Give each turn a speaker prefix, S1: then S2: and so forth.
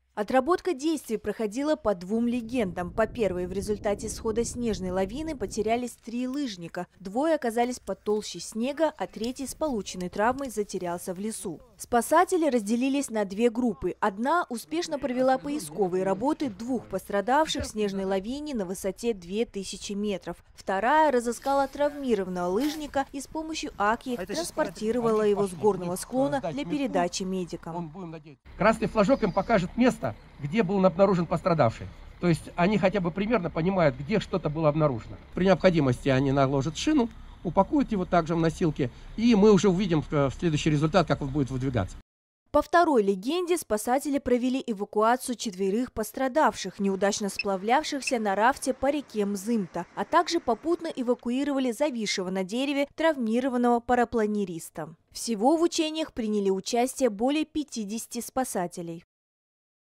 S1: Отработка действий проходила по двум легендам. По первой, в результате схода снежной лавины потерялись 3 лыжника. Двое оказались под толщей снега, а третий с полученной травмой затерялся в лесу. Спасатели разделились на 2 группы. Одна успешно провела поисковые работы 2 пострадавших в снежной лавине на высоте 2000 метров. Вторая разыскала травмированного лыжника и с помощью АКИ транспортировала его с горного склона для передачи медикам.
S2: Красный флажок им покажет место, где был обнаружен пострадавший. То есть они хотя бы примерно понимают, где что-то было обнаружено. При необходимости они наложат шину, упакуют его также в носилки, и мы уже увидим в следующий результат, как он будет выдвигаться.
S1: По второй легенде, спасатели провели эвакуацию 4 пострадавших, неудачно сплавлявшихся на рафте по реке Мзымта, а также попутно эвакуировали зависшего на дереве травмированного парапланериста. Всего в учениях приняли участие более 50 спасателей.